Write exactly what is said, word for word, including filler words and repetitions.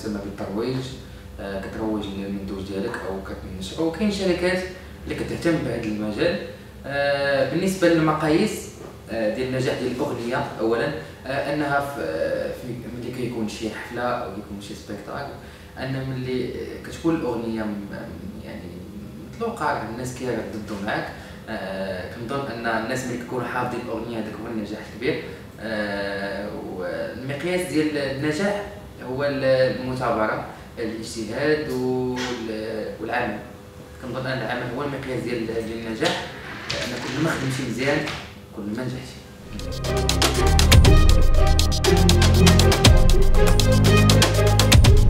يسمى بالترويج، كتروج للمنتوج ديالك او كتنشرو. وكاين شركات اللي كتهتم بهذا المجال. بالنسبه للمقاييس ديال النجاح ديال الاغنيه، اولا انها في ملي كيكون شي حفله او كيكون شي سبيكتاكل، ان ملي كتكون الاغنيه يعني مطلوقه الناس كيرددوا معاك، كنظن ان الناس ملي كيكونوا حافظين الاغنيه هذاك هو النجاح الكبير. والمقياس ديال النجاح هو المثابره، الاجتهاد والعمل. كنظن ان العمل هو المقياس ديال النجاح، لان كل ما خدمتي مزيان كل ما نجحتي.